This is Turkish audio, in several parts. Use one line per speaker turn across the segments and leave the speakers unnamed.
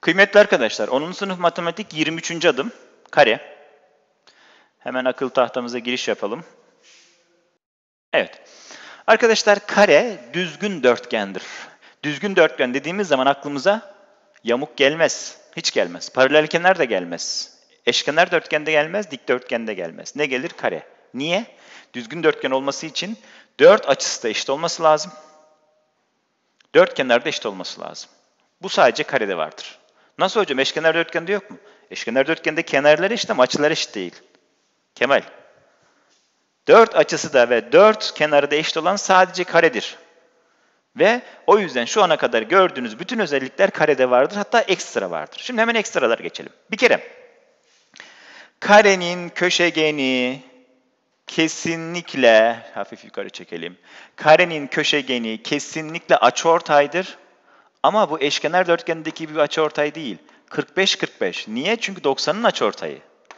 Kıymetli arkadaşlar, 10. sınıf matematik 23. adım, kare. Hemen akıl tahtamıza giriş yapalım. Evet. Arkadaşlar kare düzgün dörtgendir. Düzgün dörtgen dediğimiz zaman aklımıza yamuk gelmez. Hiç gelmez. Paralelkenar da gelmez. Eşkenar dörtgen de gelmez, dikdörtgen de gelmez. Ne gelir? Kare. Niye? Düzgün dörtgen olması için dört açısı da eşit olması lazım. Dört kenarda eşit olması lazım. Bu sadece karede vardır. Nasıl hocam? Eşkenar dörtgende yok mu? Eşkenar dörtgende kenarlar eşit ama açılar eşit değil. Kemal. Dört açısı da ve dört kenarı da eşit olan sadece karedir. Ve o yüzden şu ana kadar gördüğünüz bütün özellikler karede vardır. Hatta ekstra vardır. Şimdi hemen ekstralara geçelim. Bir kere karenin köşegeni kesinlikle, hafif yukarı çekelim. Karenin köşegeni kesinlikle açıortaydır. Ama bu eşkenar dörtgendeki bir açıortay değil. 45-45. Niye? Çünkü 90'ın açıortayı.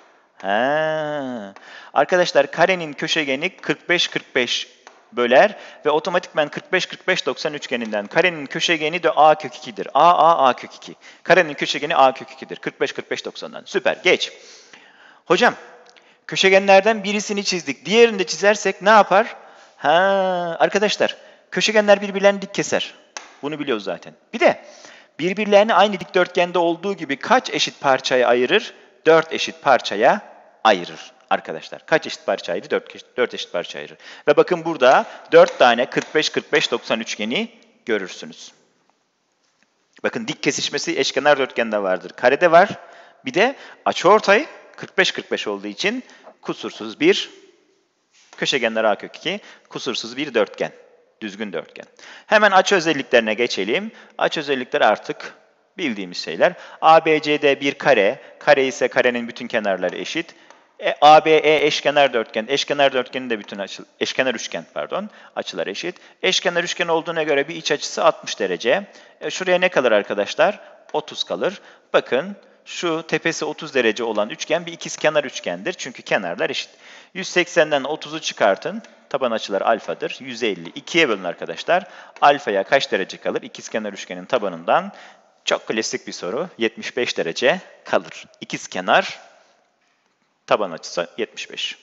Arkadaşlar karenin köşegeni 45-45 böler ve otomatikman 45-45-90 üçgeninden karenin köşegeni de a kök 2'dir. A kök 2. Karenin köşegeni a kök 2'dir. 45-45-90'dan. Süper. Geç. Hocam, köşegenlerden birisini çizdik. Diğerini de çizersek ne yapar? Arkadaşlar, köşegenler birbirlerini dik keser. Bunu biliyoruz zaten. Bir de birbirlerini aynı dikdörtgende olduğu gibi kaç eşit parçaya ayırır? 4 eşit parçaya ayırır arkadaşlar. Kaç eşit parça ayırır? 4 eşit parça ayırır. Ve bakın burada 4 tane 45-45-90 üçgeni görürsünüz. Bakın dik kesişmesi eşkenar dörtgende vardır. Karede var. Bir de açıortay 45-45 olduğu için kusursuz bir köşegenler a kök 2, kusursuz bir dörtgen. Düzgün dörtgen. Hemen açı özelliklerine geçelim. Açı özellikleri artık bildiğimiz şeyler. ABCD bir kare. Kare ise karenin bütün kenarları eşit. ABE eşkenar dörtgen. Eşkenar dörtgenin de bütün eşkenar üçgen açılar eşit. Eşkenar üçgen olduğuna göre bir iç açısı 60 derece. Şuraya ne kalır arkadaşlar? 30 kalır. Bakın şu tepesi 30 derece olan üçgen bir ikizkenar üçgendir. Çünkü kenarlar eşit. 180'den 30'u çıkartın. Taban açıları alfadır. 150. 2'ye bölün arkadaşlar. Alfaya kaç derece kalır? İkizkenar üçgenin tabanından çok klasik bir soru. 75 derece kalır. İkizkenar taban açısı 75.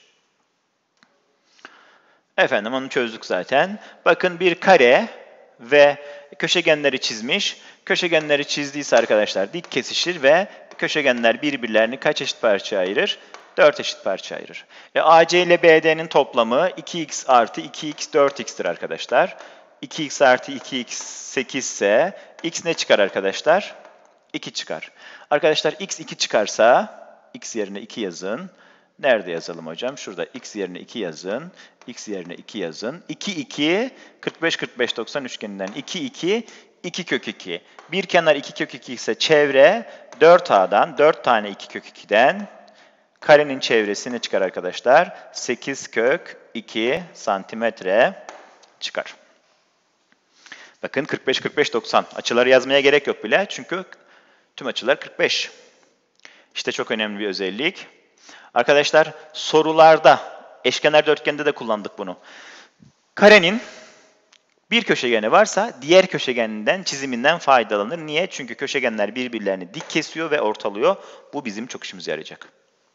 Efendim onu çözdük zaten. Bakın bir kare ve köşegenleri çizmiş. Köşegenleri çizdiyse arkadaşlar dik kesişir ve köşegenler birbirlerini kaç eşit parçaya ayırır? 4 eşit parça ayırır. AC ile BD'nin toplamı 2x artı 2x 4x'tir arkadaşlar. 2x artı 2x 8 ise x ne çıkar arkadaşlar? 2 çıkar. Arkadaşlar x 2 çıkarsa x yerine 2 yazın. Nerede yazalım hocam? Şurada x yerine 2 yazın. X yerine 2 yazın. 2, 2, 45, 45, 90 üçgeninden 2, 2, 2 kök 2. Bir kenar 2 kök 2 ise çevre 4A'dan, 4 tane 2 kök 2'den karenin çevresi ne çıkar arkadaşlar? 8 kök 2 santimetre çıkar. Bakın 45, 45, 90. Açıları yazmaya gerek yok bile. Çünkü tüm açılar 45. İşte çok önemli bir özellik. Arkadaşlar sorularda, eşkenar dörtgende de kullandık bunu. Karenin bir köşegeni varsa diğer köşegeninden, çiziminden faydalanır. Niye? Çünkü köşegenler birbirlerini dik kesiyor ve ortalıyor. Bu bizim çok işimize yarayacak.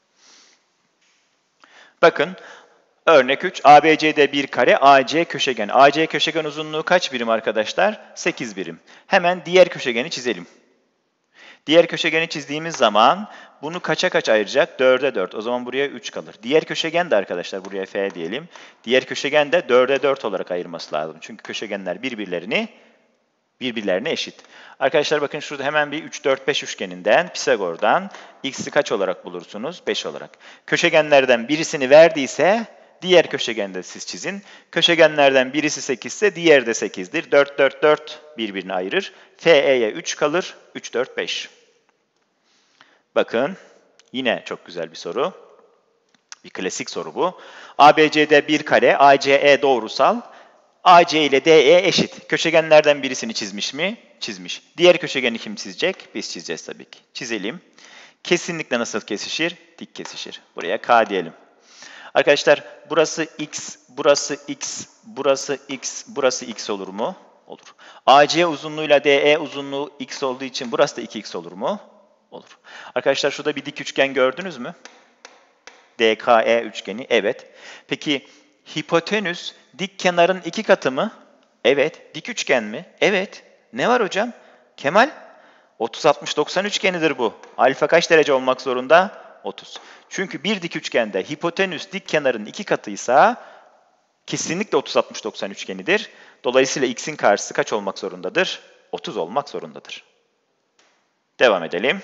Bakın örnek 3. ABC'de bir kare, AC köşegen. AC köşegen uzunluğu kaç birim arkadaşlar? 8 birim. Hemen diğer köşegeni çizelim. Diğer köşegeni çizdiğimiz zaman bunu kaça kaç ayıracak? 4'e 4. O zaman buraya 3 kalır. Diğer köşegen de arkadaşlar buraya F diyelim. Diğer köşegen de 4'e 4 olarak ayırması lazım. Çünkü köşegenler birbirlerine eşit. Arkadaşlar bakın şurada hemen bir 3, 4, 5 üçgeninden Pisagor'dan x'i kaç olarak bulursunuz? 5 olarak. Köşegenlerden birisini verdiyse diğer köşegende siz çizin. Köşegenlerden birisi 8 ise diğeri de 8'dir. 4, 4, 4 birbirini ayırır. FE'ye 3 kalır. 3, 4, 5. Bakın yine çok güzel bir soru. Bir klasik soru bu. ABC'de bir kare, ACE doğrusal. AC ile DE eşit. Köşegenlerden birisini çizmiş mi? Çizmiş. Diğer köşegeni kim çizecek? Biz çizeceğiz tabii ki. Çizelim. Kesinlikle nasıl kesişir? Dik kesişir. Buraya K diyelim. Arkadaşlar burası x, burası x, burası x, burası x olur mu? Olur. AC uzunluğuyla DE uzunluğu x olduğu için burası da 2x olur mu? Olur. Arkadaşlar şurada bir dik üçgen gördünüz mü? DKE üçgeni. Evet. Peki hipotenüs dik kenarın 2 katı mı? Evet. Dik üçgen mi? Evet. Ne var hocam? Kemal, 30-60-90 üçgenidir bu. Alfa kaç derece olmak zorunda? 30. Çünkü bir dik üçgende hipotenüs dik kenarın 2 katıysa kesinlikle 30-60-90 üçgenidir. Dolayısıyla x'in karşısı kaç olmak zorundadır? 30 olmak zorundadır. Devam edelim.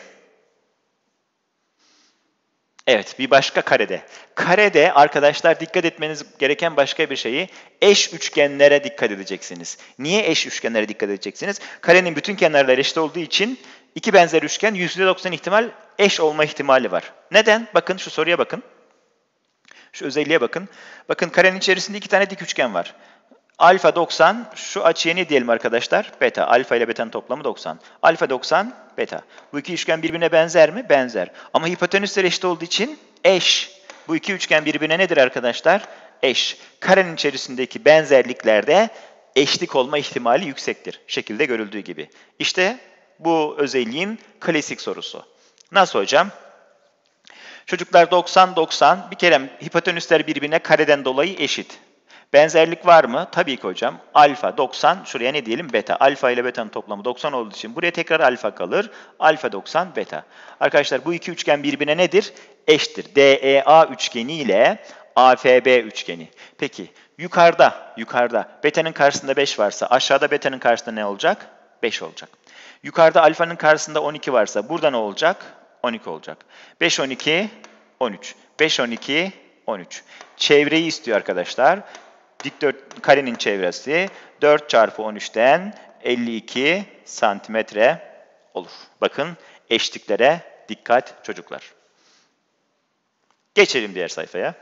Evet, bir başka karede. Karede arkadaşlar dikkat etmeniz gereken başka bir şeyi eş üçgenlere dikkat edeceksiniz. Niye eş üçgenlere dikkat edeceksiniz? Karenin bütün kenarları eşit olduğu için iki benzer üçgen %90 ihtimal eş olma ihtimali var. Neden? Bakın şu soruya bakın. Şu özelliğe bakın. Bakın karenin içerisinde iki tane dik üçgen var. Alfa 90, şu açıya ne diyelim arkadaşlar? Beta. Alfa ile beta'nın toplamı 90. Alfa 90, beta. Bu iki üçgen birbirine benzer mi? Benzer. Ama hipotenüsler eşit olduğu için eş. Bu iki üçgen birbirine nedir arkadaşlar? Eş. Karenin içerisindeki benzerliklerde eşlik olma ihtimali yüksektir. Şekilde görüldüğü gibi. İşte bu özelliğin klasik sorusu. Nasıl hocam? Çocuklar 90-90, bir kere hipotenüsler birbirine kareden dolayı eşit. Benzerlik var mı? Tabii ki hocam. Alfa 90, şuraya ne diyelim? Beta. Alfa ile beta'nın toplamı 90 olduğu için buraya tekrar alfa kalır. Alfa 90, beta. Arkadaşlar bu iki üçgen birbirine nedir? Eşittir. DEA üçgeni ile AFB üçgeni. Peki yukarıda beta'nın karşısında 5 varsa aşağıda beta'nın karşısında ne olacak? 5 olacak. Yukarıda alfanın karşısında 12 varsa burada ne olacak? 12 olacak. 5, 12, 13. 5, 12, 13. Çevreyi istiyor arkadaşlar. Karenin çevresi 4 çarpı 13'ten 52 santimetre olur. Bakın eşliklere dikkat çocuklar. Geçelim diğer sayfaya.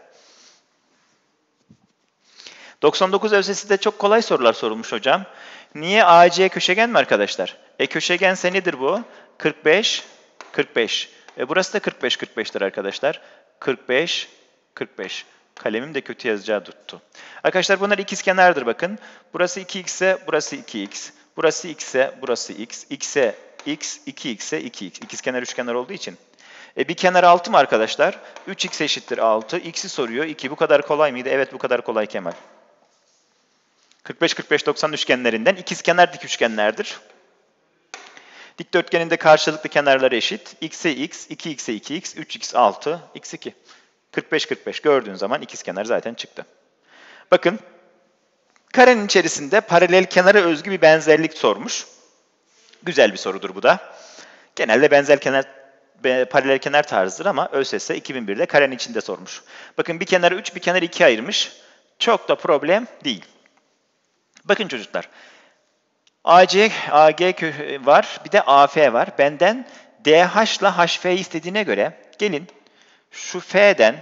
99 ÖSS'de çok kolay sorular sorulmuş hocam. Niye AC köşegen mi arkadaşlar? Köşegense nedir bu? 45, 45. Burası da 45, 45'tir arkadaşlar. 45, 45. Kalemim de kötü yazacağı tuttu. Arkadaşlar bunlar ikizkenardır bakın. Burası 2x ise burası 2x. Burası x ise burası x. X'e x, 2x ise 2x. İkizkenar üçgenler olduğu için. Bir kenar 6 mı arkadaşlar? 3x eşittir 6. X'i soruyor. 2 bu kadar kolay mıydı? Evet bu kadar kolay Kemal. 45, 45, 90 üçgenlerinden ikizkenar dik üçgenlerdir. Dikdörtgenin de karşılıklı kenarları eşit. X'e x, 2x'e 2x, 3x 6, x 2. 45, 45 gördüğün zaman ikizkenar zaten çıktı. Bakın, karenin içerisinde paralel kenara özgü bir benzerlik sormuş. Güzel bir sorudur bu da. Genelde paralel kenar tarzıdır ama ÖSS 2001'de karenin içinde sormuş. Bakın bir kenarı 3, bir kenarı 2 ayırmış. Çok da problem değil. Bakın çocuklar, AC, AG var, bir de AF var. Benden DH ile HF'yi istediğine göre gelin şu F'den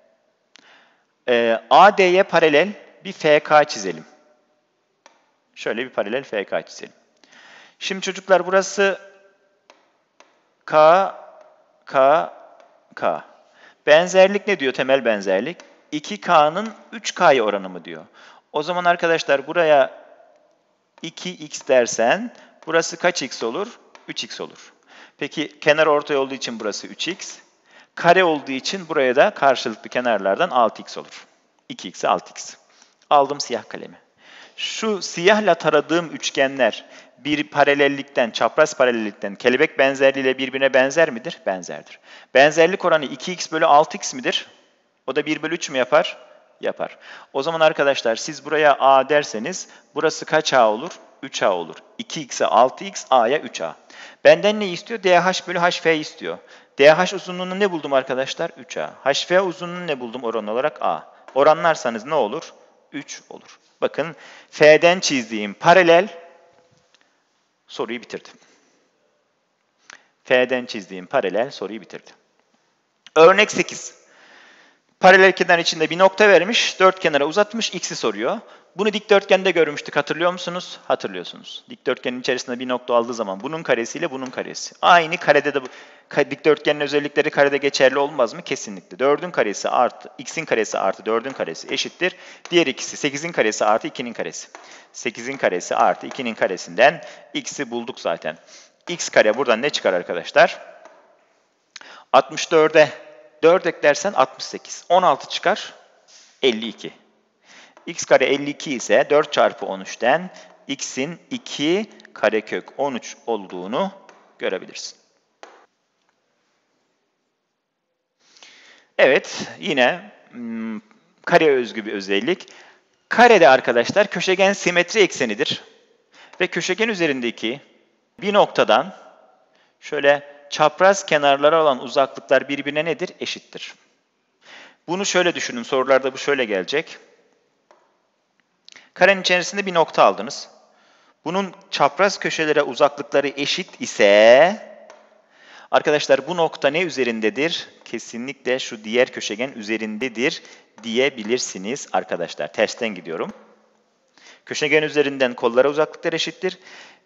AD'ye paralel bir FK çizelim. Şöyle bir paralel FK çizelim. Şimdi çocuklar burası K, K, K. Benzerlik ne diyor temel benzerlik? 2K'nın 3K'ya oranı mı diyor. O zaman arkadaşlar buraya 2x dersen burası kaç x olur? 3x olur. Peki kenar ortay olduğu için burası 3x. Kare olduğu için buraya da karşılıklı kenarlardan 6x olur. 2x'e 6x. Aldım siyah kalemi. Şu siyahla taradığım üçgenler bir paralellikten, çapraz paralellikten kelebek benzerliğiyle birbirine benzer midir? Benzerdir. Benzerlik oranı 2x bölü 6x midir? O da 1 bölü 3 mü yapar? Yapar. O zaman arkadaşlar siz buraya a derseniz burası kaç a olur? 3a olur. 2x'e 6x, a'ya 3a. Benden ne istiyor? dh bölü hf istiyor. dh uzunluğunu ne buldum arkadaşlar? 3a. hf uzunluğunu ne buldum oran olarak? A. Oranlarsanız ne olur? 3 olur. Bakın F'den çizdiğim paralel soruyu bitirdi. F'den çizdiğim paralel soruyu bitirdi. Örnek 8. Paralel kenar içinde bir nokta vermiş, dört kenara uzatmış, x'i soruyor. Bunu dikdörtgende görmüştük, hatırlıyor musunuz? Hatırlıyorsunuz. Dikdörtgenin içerisinde bir nokta aldığı zaman bunun karesiyle bunun karesi. Aynı karede de Dikdörtgenin özellikleri karede geçerli olmaz mı? Kesinlikle. 4'ün karesi artı x'in karesi artı 4'ün karesi eşittir. Diğer ikisi 8'in karesi artı 2'nin karesi. 8'in karesi artı 2'nin karesinden x'i bulduk zaten. X kare buradan ne çıkar arkadaşlar? 64'e 4 eklersen 68. 16 çıkar. 52. X kare 52 ise 4 çarpı 13'ten x'in 2 karekök 13 olduğunu görebilirsin. Evet, yine kare özgü bir özellik. Karede arkadaşlar köşegen simetri eksenidir. Ve köşegen üzerindeki bir noktadan şöyle çapraz kenarlara olan uzaklıklar birbirine nedir? Eşittir. Bunu şöyle düşünün, sorularda bu şöyle gelecek. Karenin içerisinde bir nokta aldınız. Bunun çapraz köşelere uzaklıkları eşit ise arkadaşlar bu nokta ne üzerindedir? Kesinlikle şu diğer köşegen üzerindedir diyebilirsiniz arkadaşlar. Tersten gidiyorum. Köşegen üzerinden kollara uzaklıklar eşittir.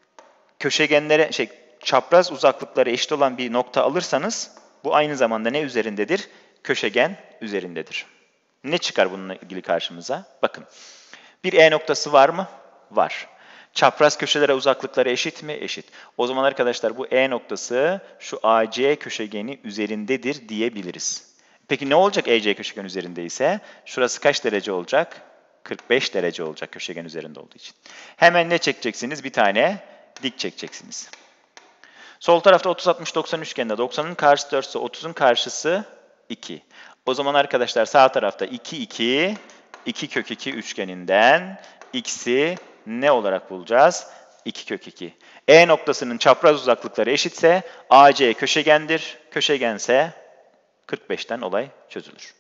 Çapraz uzaklıkları eşit olan bir nokta alırsanız bu aynı zamanda ne üzerindedir? Köşegen üzerindedir. Ne çıkar bununla ilgili karşımıza? Bakın. Bir E noktası var mı? Var. Çapraz köşelere uzaklıkları eşit mi? Eşit. O zaman arkadaşlar bu E noktası şu AC köşegeni üzerindedir diyebiliriz. Peki ne olacak EC köşegen üzerindeyse? Şurası kaç derece olacak? 45 derece olacak köşegen üzerinde olduğu için. Hemen ne çekeceksiniz? Bir tane dik çekeceksiniz. Sol tarafta 30, 60, 90 üçgeninde 90'ın karşısı 4 ise 30'un karşısı 2. O zaman arkadaşlar sağ tarafta 2, 2, 2 kök 2 üçgeninden x'i ne olarak bulacağız? 2 kök 2. E noktasının çapraz uzaklıkları eşitse AC köşegendir. Köşegense 45'ten olay çözülür.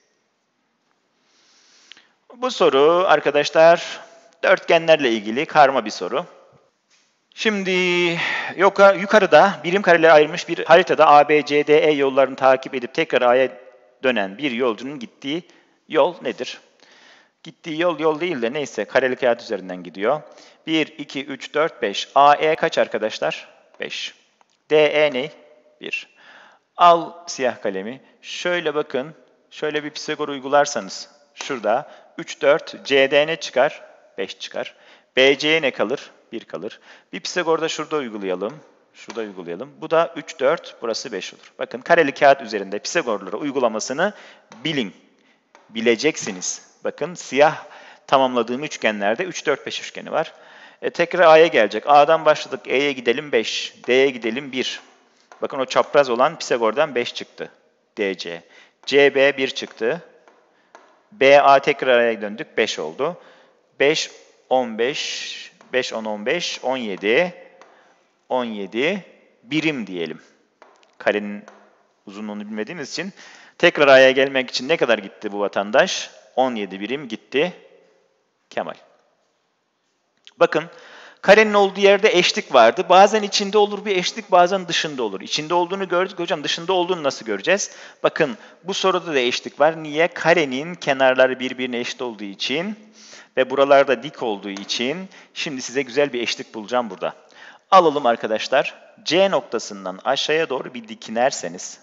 Bu soru arkadaşlar dörtgenlerle ilgili karma bir soru. Şimdi yukarıda birim kareleri ayrılmış bir haritada A, B, C, D, E yollarını takip edip tekrar A'ya dönen bir yolcunun gittiği yol nedir? Gittiği yol değil de neyse kareli kağıt üzerinden gidiyor. 1, 2, 3, 4, 5. AE kaç arkadaşlar? 5. DE ne? 1. Al siyah kalemi. Şöyle bakın. Şöyle bir Pisagor uygularsanız şurada 3, 4. CD ne çıkar? 5 çıkar. BC'ye ne kalır? 1 kalır. Bir Pisagor'da şurada uygulayalım. Şurada uygulayalım. Bu da 3, 4. Burası 5 olur. Bakın kareli kağıt üzerinde Pisagorlara uygulamasını bilin. Bileceksiniz. Bakın siyah tamamladığım üçgenlerde 3, 4, 5 üçgeni var. Tekrar A'ya gelecek. A'dan başladık. E'ye gidelim 5. D'ye gidelim 1. Bakın o çapraz olan Pisagor'dan 5 çıktı. DC. CB 1 çıktı. BA tekrar A'ya döndük. 5 oldu. 5, 15, 5, 10, 15, 17. 17 birim diyelim. Karenin uzunluğunu bilmediğimiz için. Tekrar A'ya gelmek için ne kadar gitti bu vatandaş? 17 birim gitti. Kemal. Bakın karenin olduğu yerde eşlik vardı. Bazen içinde olur bir eşlik, bazen dışında olur. İçinde olduğunu gördük hocam. Dışında olduğunu nasıl göreceğiz? Bakın bu soruda da eşlik var. Niye? Karenin kenarları birbirine eşit olduğu için ve buralarda dik olduğu için şimdi size güzel bir eşlik bulacağım burada. Alalım arkadaşlar. C noktasından aşağıya doğru bir dik inerseniz,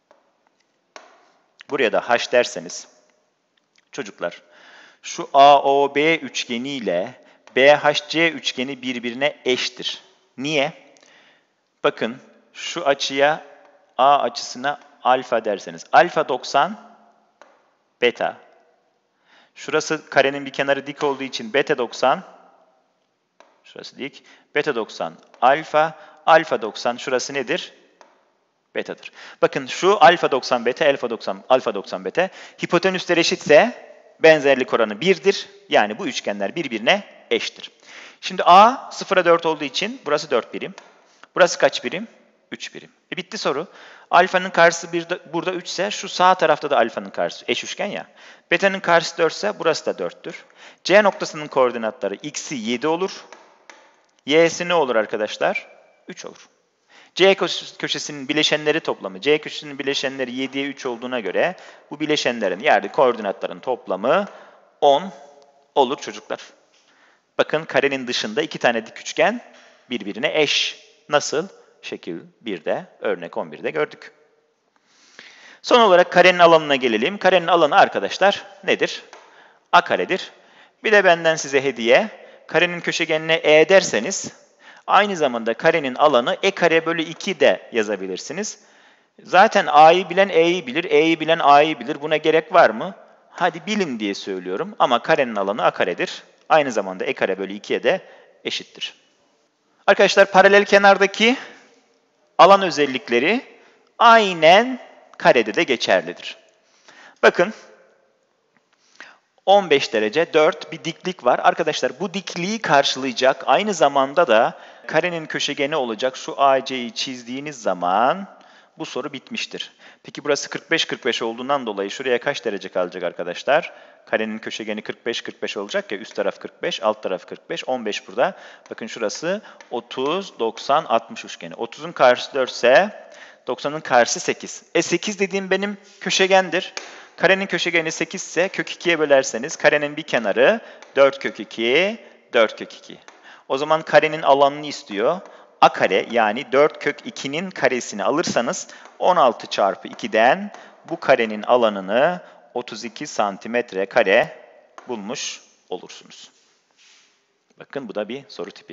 buraya da H derseniz, çocuklar şu AOB üçgeni ile BHC üçgeni birbirine eştir. Niye? Bakın şu açıya A açısına alfa derseniz. Alfa 90, beta. Şurası karenin bir kenarı dik olduğu için beta 90. Şurası dik. Beta 90 alfa. Alfa 90 şurası nedir? Betadır. Bakın şu alfa 90 beta, alfa 90 beta. Hipotenüsler eşitse benzerlik oranı 1'dir. Yani bu üçgenler birbirine eşittir. Şimdi A 0'a 4 olduğu için burası 4 birim. Burası kaç birim? 3 birim. Bitti soru. Alfanın karşısı burada 3 ise şu sağ tarafta da alfanın karşısı eş üçgen ya. Beta'nın karşısı 4 ise burası da 4'tür. C noktasının koordinatları x'i 7 olur. Y'si ne olur arkadaşlar? 3 olur. C köşesinin bileşenleri toplamı. C köşesinin bileşenleri 7'ye 3 olduğuna göre bu bileşenlerin yani koordinatların toplamı 10 olur çocuklar. Bakın karenin dışında 2 tane dik üçgen birbirine eş. Nasıl? Şekil 1'de, örnek 11'de gördük. Son olarak karenin alanına gelelim. Karenin alanı arkadaşlar nedir? A karedir. Bir de benden size hediye. Karenin köşegenine E derseniz aynı zamanda karenin alanı E kare bölü 2 de yazabilirsiniz. Zaten A'yı bilen E'yi bilir, E'yi bilen A'yı bilir. Buna gerek var mı? Hadi bilin diye söylüyorum ama karenin alanı A karedir. Aynı zamanda E kare bölü 2'ye de eşittir. Arkadaşlar paralel kenardaki alan özellikleri aynen karede de geçerlidir. Bakın 15 derece 4 bir diklik var. Arkadaşlar bu dikliği karşılayacak aynı zamanda da karenin köşegeni olacak şu AC'yi çizdiğiniz zaman bu soru bitmiştir. Peki burası 45-45 olduğundan dolayı şuraya kaç derece kalacak arkadaşlar? Karenin köşegeni 45-45 olacak ya, üst taraf 45, alt taraf 45, 15 burada. Bakın şurası 30, 90, 60 üçgeni. 30'un karşısı 4 ise 90'ın karşısı 8. 8 dediğim benim köşegendir. Karenin köşegeni 8 ise kök 2'ye bölerseniz karenin bir kenarı 4 kök 2, 4 kök 2. O zaman karenin alanını istiyor. A kare yani 4 kök 2'nin karesini alırsanız 16 çarpı 2'den bu karenin alanını 32 santimetre kare bulmuş olursunuz. Bakın bu da bir soru tipi.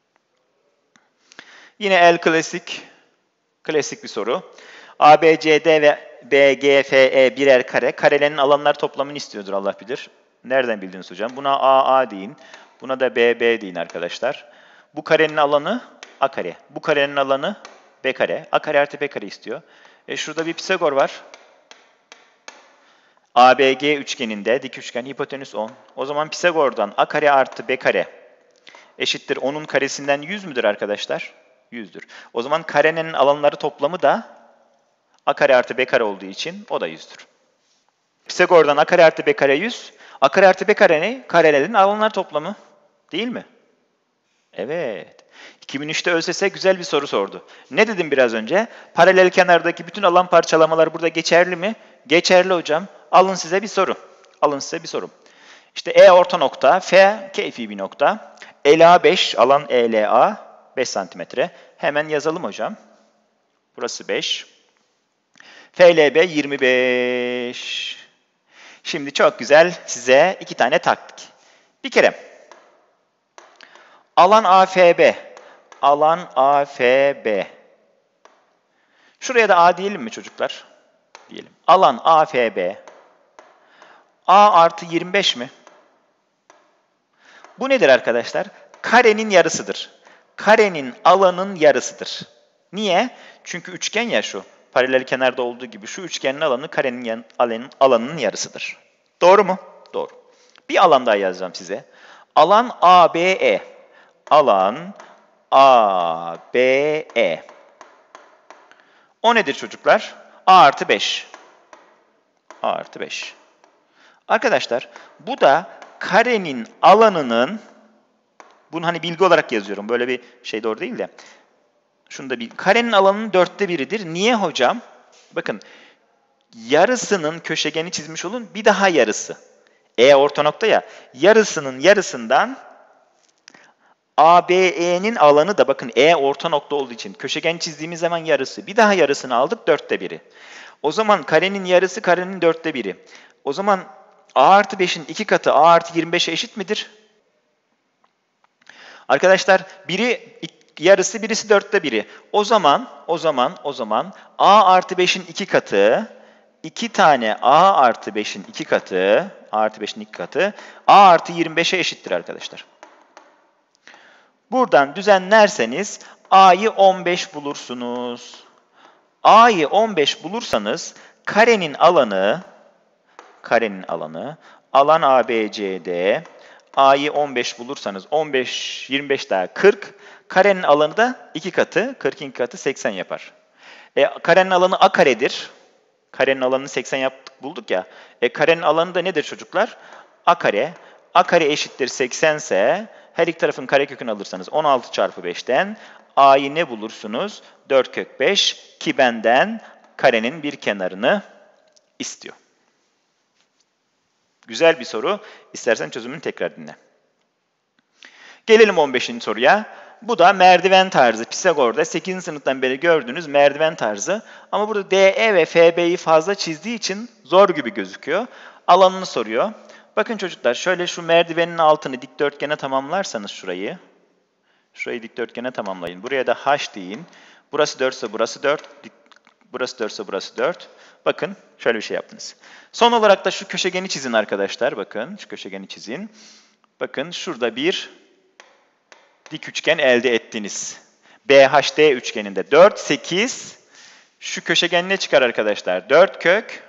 Yine el klasik bir soru. ABCD ve BGFE birer kare. Karelerin alanlar toplamını istiyordur Allah bilir. Nereden bildiniz hocam? Buna AA deyin. Buna da BB deyin arkadaşlar. Bu karenin alanı A kare. Bu karenin alanı B kare. A kare artı B kare istiyor. Şurada bir Pisagor var. ABG üçgeninde dik üçgen hipotenüs 10. O zaman Pisagor'dan A kare artı B kare eşittir 10'un karesinden 100 müdür arkadaşlar? 100'dür. O zaman karenin alanları toplamı da A kare artı B kare olduğu için o da 100'dür. Pisagor'dan A kare artı B kare 100. A kare artı B kare ne? Karelerin alanlar toplamı. Değil mi? Evet. 2003'te ÖSS güzel bir soru sordu. Ne dedim biraz önce? Paralel kenardaki bütün alan parçalamalar burada geçerli mi? Geçerli hocam. Alın size bir soru. Alın size bir soru. İşte E orta nokta, F keyfi bir nokta. LA 5, alan ELA 5 santimetre. Hemen yazalım hocam. Burası 5. FLB 25. Şimdi çok güzel size 2 tane taktik. Bir kere alan AFB. Alan AFB. Şuraya da A diyelim mi çocuklar? Diyelim. Alan AFB. A artı 25 mi? Bu nedir arkadaşlar? Karenin yarısıdır. Karenin alanın yarısıdır. Niye? Çünkü üçgen ya şu. Paralel kenarda olduğu gibi şu üçgenin alanı karenin alanının yarısıdır. Doğru mu? Doğru. Bir alan daha yazacağım size. Alan ABE. Alan ABE. O nedir çocuklar? A artı 5. A artı 5. Arkadaşlar bu da karenin alanının, bunu hani bilgi olarak yazıyorum. Böyle bir şey doğru değil de. Şunu da karenin alanının 1/4'idir. Niye hocam? Bakın yarısının köşegeni çizmiş olun. Bir daha yarısı. E orta nokta ya. Yarısının yarısından ABE'nin alanı da bakın E orta nokta olduğu için köşegen çizdiğimiz zaman yarısı. Bir daha yarısını aldık 1/4'i. O zaman karenin yarısı karenin 1/4'i. O zaman A artı 5'in 2 katı A artı 25'e eşit midir? Arkadaşlar biri yarısı birisi 1/4. O zaman A artı 5'in 2 katı 2 tane A artı 5'in 2 katı A artı 5'in 2 katı A artı 25'e eşittir arkadaşlar. Buradan düzenlerseniz A'yı 15 bulursunuz. A'yı 15 bulursanız karenin alanı alan ABCD A'yı 15 bulursanız 15 25 daha 40. Karenin alanı da 2 katı 40'in 2 katı 80 yapar. Karenin alanı A karedir. Karenin alanını 80 yaptık bulduk ya. Karenin alanı da nedir çocuklar? A kare. A kare eşittir 80 ise her iki tarafın karekökünü alırsanız 16 çarpı 5'ten A'yı ne bulursunuz? 4 kök 5 ki benden karenin bir kenarını istiyor. Güzel bir soru. İstersen çözümünü tekrar dinle. Gelelim 15. soruya. Bu da merdiven tarzı. Pisagor'da 8. sınıftan beri gördüğünüz merdiven tarzı. Ama burada DE ve FB'yi fazla çizdiği için zor gibi gözüküyor. Alanını soruyor. Bakın çocuklar, şöyle şu merdivenin altını dikdörtgene tamamlarsanız şurayı. Şurayı dikdörtgene tamamlayın. Buraya da H deyin. Burası 4 ise burası 4. Burası 4 ise burası 4. Bakın şöyle bir şey yaptınız. Son olarak da şu köşegeni çizin arkadaşlar. Bakın şu köşegeni çizin. Bakın şurada bir dik üçgen elde ettiniz. BHD üçgeninde 4, 8. Şu köşegen ne çıkar arkadaşlar? 4 kök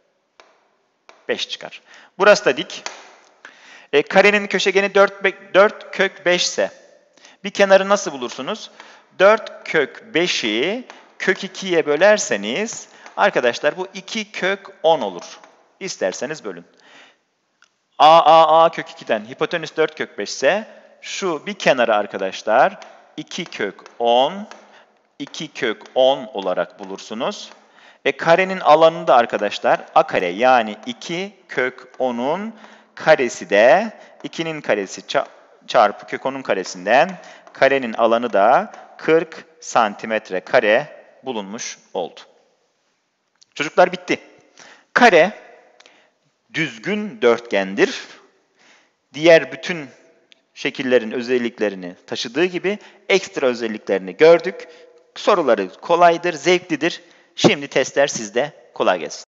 5 çıkar. Burası da dik. Karenin köşegeni 4 kök 5 ise bir kenarı nasıl bulursunuz? 4 kök 5'i kök 2'ye bölerseniz arkadaşlar bu 2 kök 10 olur. İsterseniz bölün. A kök 2'den hipotenüs 4 kök 5 ise şu bir kenarı arkadaşlar 2 kök 10, 2 kök 10 olarak bulursunuz. Karenin alanını da arkadaşlar a kare yani 2 kök 10'un karesi de 2'nin karesi çarpı kök 10'un karesinden karenin alanı da 40 santimetre kare bulunmuş oldu. Çocuklar bitti. Kare düzgün dörtgendir. Diğer bütün şekillerin özelliklerini taşıdığı gibi ekstra özelliklerini gördük. Soruları kolaydır, zevklidir. Şimdi testler sizde. Kolay gelsin.